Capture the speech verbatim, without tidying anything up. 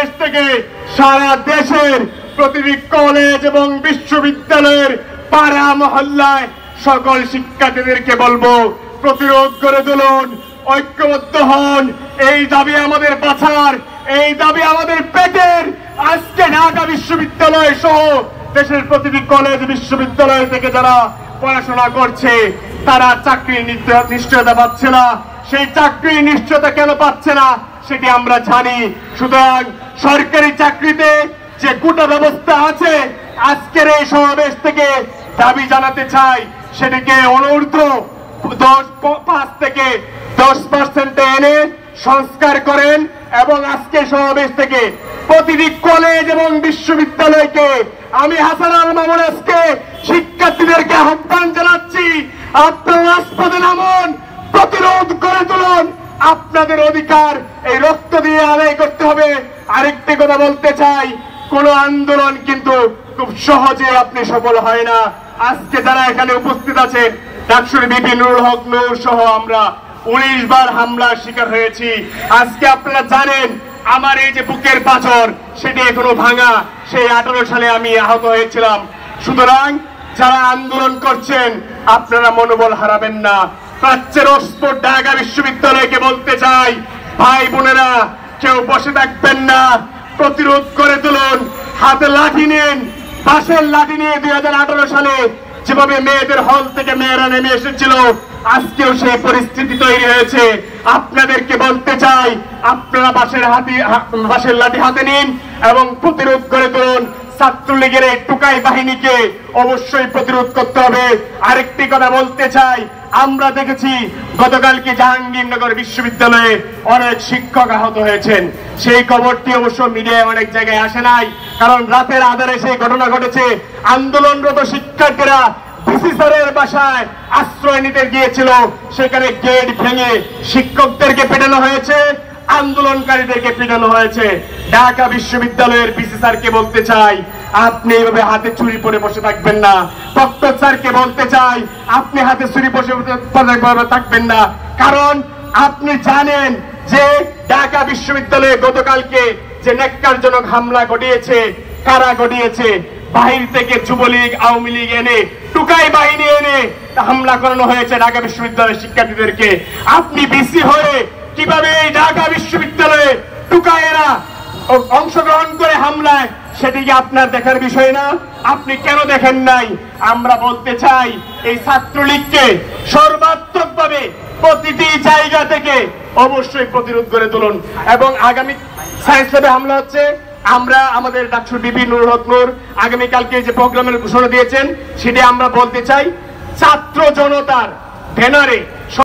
সমাবেশ থেকে সারা দেশের প্রতিটি কলেজ এবং বিশ্ববিদ্যালয়ের পাড়া মহল্লায় সকল শিক্ষার্থীদেরকে বলবো, প্রতিরোধ করে তুলুন, ঐক্যবদ্ধ হন। এই দাবি আমাদের বাঁচার, এই দাবি আমাদের পেটের। আজকে ঢাকা বিশ্ববিদ্যালয় সহ দেশের প্রতিটি কলেজ বিশ্ববিদ্যালয় থেকে যারা পড়াশোনা করছে তারা চাকরির নিশ্চয়তা পাচ্ছে না। সেই চাকরির নিশ্চয়তা কেন পাচ্ছে না সেটি আমরা জানি। সুতরাং সরকারি চাকরিতে যে গোটা ব্যবস্থা আছে, আজকের এই সমাবেশ থেকে দাবি জানাতে চাই সেটিকে অনূর্ধ্ব দশ পাঁচ থেকে দশ পার্সেন্টে এনে সংস্কার করেন এবং আজকে সমাবেশ থেকে প্রতিটি কলেজ এবং বিশ্ববিদ্যালয়কে আমি হাসান আল মামুন আজকে শিক্ষার্থীদেরকে আহ্বান জানাচ্ছি, আপনারা রাজপথে নামুন, প্রতিরোধ করে তুলুন। আপনাদের অধিকার এই রক্ত দিয়ে আদায় করতে হবে। আরেকটি কথা বলতে চাই, কোন আন্দোলন কিন্তু খুব সহজে আপনি সফল হয় না। আজকে যারা এখানে উপস্থিত আছেন, ডাকসুর বিপি নুরুল হক নূর সহ আমরা উনিশ বার হামলার শিকার হয়েছি। আজকে আপনারা জানেন আমার এই যে বুকের পাথর সেটি এখনো ভাঙা। সেই আঠারো সালে আমি আহত হয়েছিলাম। সুতরাং যারা আন্দোলন করছেন আপনারা মনোবল হারাবেন না। প্রাচ্যের অক্সফোর্ড ঢাকা বিশ্ববিদ্যালয়কে বলতে চাই, ভাই বোনেরা কেউ বসে থাকবেন না, প্রতিরোধ করে তুলুন, হাতে লাঠি নিন। বাঁশের লাঠি নিয়ে দুই হাজার আঠারো সালে যেভাবে মেয়েদের হল থেকে মেয়েরা নেমে এসেছিল, আজকেও সেই পরিস্থিতি তৈরি হয়েছে। আপনাদেরকে বলতে চাই, আপনারা বাঁশের হাতি বাঁশের লাঠি হাতে নিন এবং প্রতিরোধ করে তুলুন। ছাত্রলীগের এই টুকাই বাহিনীকে অবশ্যই প্রতিরোধ করতে হবে। আরেকটি কথা বলতে চাই, আমরা দেখেছি গতকালকে জাহাঙ্গীরনগর বিশ্ববিদ্যালয়ে অনেক শিক্ষক আহত হয়েছেন। সেই খবরটি অবশ্য মিডিয়ায় অনেক জায়গায় আসে নাই, কারণ রাতের আধারে সেই ঘটনা ঘটেছে। আন্দোলনরত শিক্ষার্থীরা ডিসি স্যারের বাসায় আশ্রয় নিতে গিয়েছিল, সেখানে গেট ভেঙে শিক্ষকদেরকে পেটানো হয়েছে, আন্দোলনকারীদেরকে পিটানো হয়েছে। ঢাকা বিশ্ববিদ্যালয়ের বিসি স্যারকে বলতে চাই, আপনি এইভাবে হাতে ছুরি পরে বসে থাকবেন না। প্রক্টর স্যারকে বলতে চাই, আপনি হাতে ছুরি বসে থাকবেন না, কারণ আপনি জানেন যে ঢাকা বিশ্ববিদ্যালয়ে গতকালকে যে ন্যাক্কারজনক হামলা ঘটিয়েছে, কারা ঘটিয়েছে? বাহির থেকে যুবলীগ আওয়ামী লীগ এনে, টুকাই বাহিনী এনে হামলা করানো হয়েছে ঢাকা বিশ্ববিদ্যালয়ের শিক্ষার্থীদেরকে। আপনি বিসি হয়ে কিভাবে এই ঢাকা বিশ্ববিদ্যালয়ে টুকায়েরা অংশগ্রহণ করে হামলায়, সেটিকে আপনার দেখার বিষয় না? আপনি কেন দেখেন নাই? আমরা বলতে চাই, এই ছাত্রলীগকে সর্বাত্মকভাবে প্রতিটি জায়গা থেকে অবশ্যই প্রতিরোধ করে তুলুন। এবং আগামী সায়েন্স ল্যাবে হামলা হচ্ছে, আমরা আমাদের ডাকসুর বিপি নুরুল হক নূর আগামীকালকে যে প্রোগ্রামের ঘোষণা দিয়েছেন সেটি আমরা বলতে চাই, ছাত্র জনতার ব্যানারে